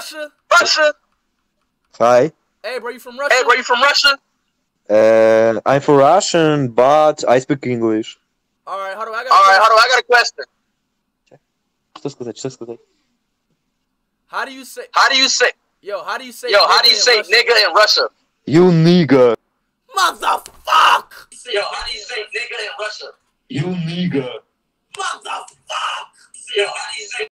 Russia? Hi. Hey, bro, you from Russia? I'm from Russian, but I speak English. Alright, hold on, I got a question. Что сказать? How do you say nigga in Russia? You nigga. Motherfuck! Yo, how do you say nigga in Russia? You nigga. Motherfuck! Yo, how do you say